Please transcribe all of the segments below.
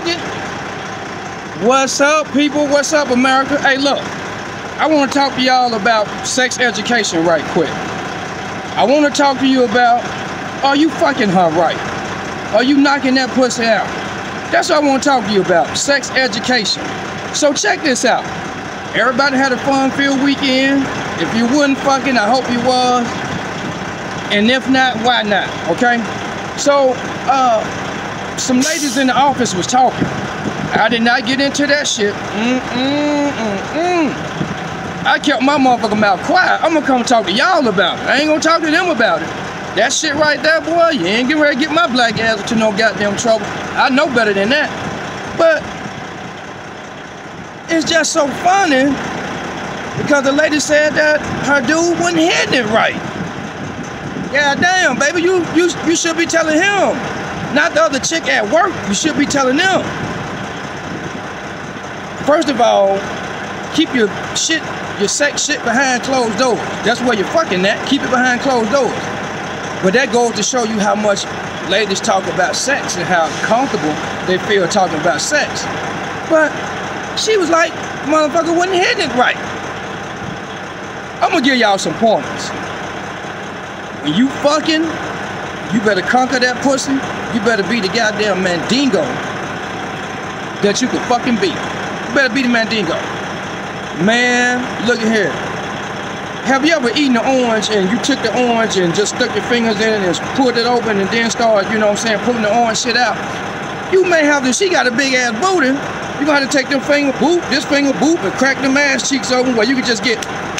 Morgan. What's up, people? What's up, America? Hey, look, I want to talk to y'all about sex education right quick. I want to talk to you about, are you fucking her right? Are you knocking that pussy out? That's what I want to talk to you about, sex education. So check this out. Everybody had a fun-filled weekend. If you wasn't fucking, I hope you was. And if not, why not, okay? So, some ladies in the office was talking. I did not get into that shit. I kept my motherfucking mouth quiet. I'm gonna come talk to y'all about it. I ain't gonna talk to them about it. That shit right there, boy, you ain't getting ready to get my black ass into no goddamn trouble. I know better than that. But it's just so funny because the lady said that her dude wasn't hitting it right. Yeah, damn, baby, you should be telling him. Not the other chick at work, you should be telling them. First of all, keep your sex shit behind closed doors. That's where you're fucking at, keep it behind closed doors. But that goes to show you how much ladies talk about sex and how comfortable they feel talking about sex. But she was like, motherfucker wasn't hitting it right. I'm gonna give y'all some pointers. When you fucking, you better conquer that pussy. You better be the goddamn mandingo that you can fucking be. You better be the mandingo. Man, look at here. Have you ever eaten an orange and you took the orange and just stuck your fingers in it and pulled it open and then started, you know what I'm saying, pulling the orange shit out? You may have to, she got a big ass booty. You're gonna have to take them finger boop, this finger boop, and crack them ass cheeks open where you can just get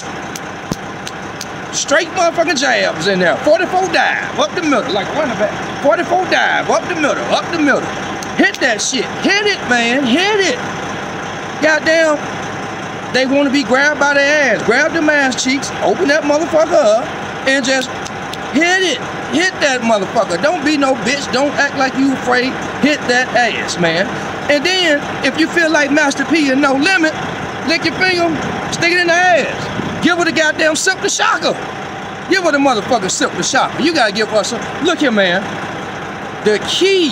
straight motherfucking jabs in there. 44 dive, up the middle, like a running back. 44 dive, up the middle, up the middle. Hit that shit. Hit it, man, hit it. Goddamn, they want to be grabbed by their ass. Grab them ass cheeks, open that motherfucker up, and just hit it. Hit that motherfucker. Don't be no bitch. Don't act like you afraid. Hit that ass, man. And then, if you feel like Master P and No Limit, lick your finger, stick it in the ass. Give her the goddamn silk the shocker. Give her the motherfucking silk the shocker. You gotta give her some. Look here, man. The key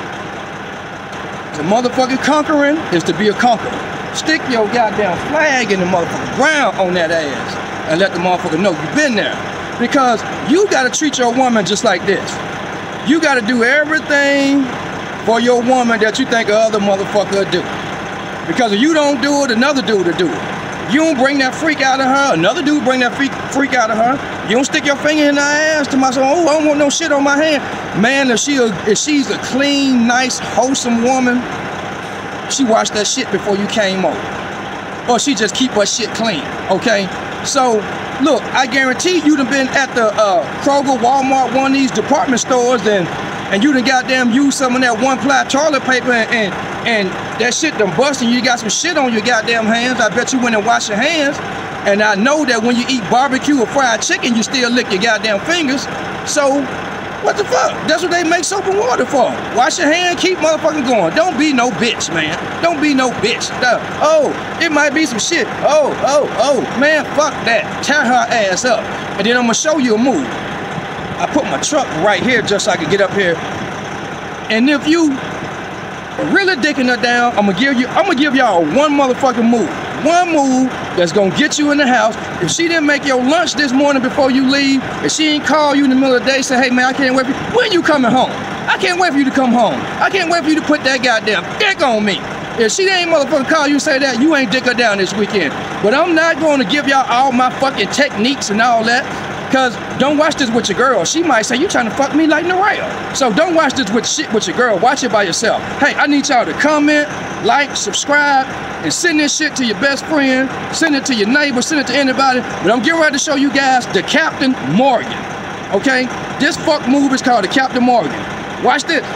to motherfucking conquering is to be a conqueror. Stick your goddamn flag in the motherfucking ground on that ass and let the motherfucker know you've been there. Because you gotta treat your woman just like this. You gotta do everything for your woman that you think a other motherfucker would do. Because if you don't do it, another dude will do it. You don't bring that freak out of her, another dude bring that freak out of her. You don't stick your finger in her ass to myself, oh, I don't want no shit on my hand. Man, if she's a clean, nice, wholesome woman, she washed that shit before you came over. Or she just keep her shit clean, okay? So, look, I guarantee you done been at the Kroger, Walmart, one of these department stores and you done goddamn used some of that one-ply toilet paper and that shit done bust and you got some shit on your goddamn hands. I bet you went and washed your hands. And I know that when you eat barbecue or fried chicken, you still lick your goddamn fingers. So, what the fuck? That's what they make soap and water for. Wash your hand, keep motherfucking going. Don't be no bitch, man. Don't be no bitch. Oh, it might be some shit. Oh, man, fuck that. Tear her ass up. And then I'm gonna show you a move. I put my truck right here just so I can get up here. And if you really dicking her down, I'm gonna give y'all one motherfucking move. One move that's gonna get you in the house. If she didn't make your lunch this morning before you leave, if she ain't call you in the middle of the day, say, hey man, I can't wait for you. When you coming home? I can't wait for you to come home. I can't wait for you to put that goddamn dick on me. If she ain't motherfucking call you and say that, you ain't dick her down this weekend. But I'm not gonna give y'all all my fucking techniques and all that. Cause don't watch this with your girl. She might say, you trying to fuck me like Narelle. So don't watch this with your girl. Watch it by yourself. Hey, I need y'all to comment, like, subscribe, and send this shit to your best friend. Send it to your neighbor, send it to anybody. But I'm getting ready to show you guys the Captain Morgan. Okay? This fuck move is called the Captain Morgan. Watch this.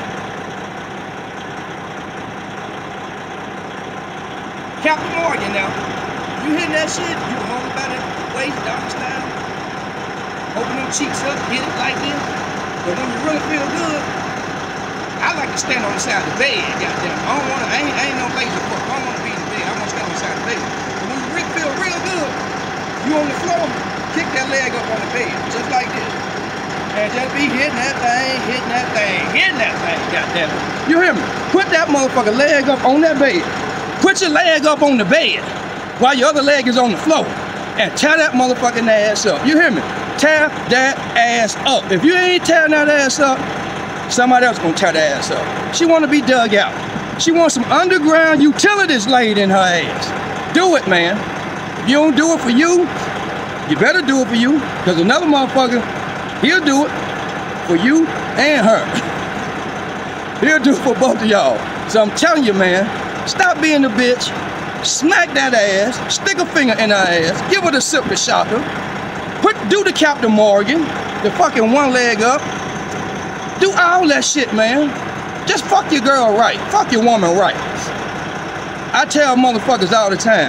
Captain Morgan now. You hitting that shit, you can hold about it, waist down style. Open them cheeks up, hit it like this. But when you really feel good, I like to stand on the side of the bed, goddamn. I ain't no lazy fuck. I don't want to be in the bed. I want to stand on the side of the bed. But when you feel real good, you on the floor, kick that leg up on the bed, just like this. And just be hitting that thing, hitting that thing, hitting that thing, goddamn it. You hear me? Put that motherfucking leg up on that bed. Put your leg up on the bed while your other leg is on the floor. And tear that motherfucking ass up. You hear me? Tear that ass up. If you ain't tearing that ass up, somebody else gonna tear that ass up. She wanna be dug out. She wants some underground utilities laid in her ass. Do it, man. If you don't do it for you, you better do it for you, because another motherfucker, he'll do it for you and her. He'll do it for both of y'all. So I'm telling you, man, stop being a bitch. Smack that ass, stick a finger in her ass, give her the silky shocker, do the Captain Morgan, the fucking one leg up, do all that shit, man. Just fuck your girl right, fuck your woman right. I tell motherfuckers all the time,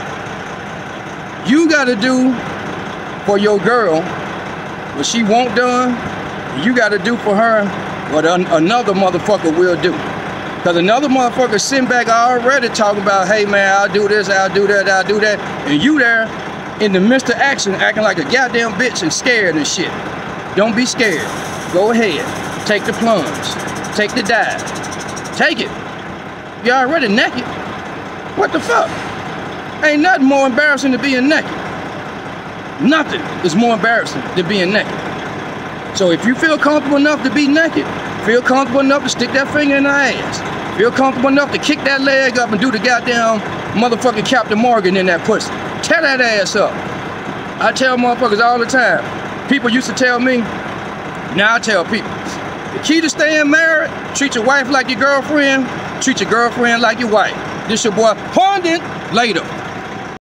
you gotta do for your girl what she won't done, you gotta do for her what another motherfucker will do. Because another motherfucker sitting back already talking about, hey man, I'll do this, I'll do that, I'll do that. And you there in the midst of action acting like a goddamn bitch and scared and shit. Don't be scared. Go ahead. Take the plunge. Take the dive. Take it. You're already naked. What the fuck? Ain't nothing more embarrassing than being naked. Nothing is more embarrassing than being naked. So if you feel comfortable enough to be naked, feel comfortable enough to stick that finger in her ass. Feel comfortable enough to kick that leg up and do the goddamn motherfucking Captain Morgan in that pussy. Tear that ass up. I tell motherfuckers all the time. People used to tell me, now I tell people, the key to staying married, treat your wife like your girlfriend, treat your girlfriend like your wife. This your boy Pondit, later.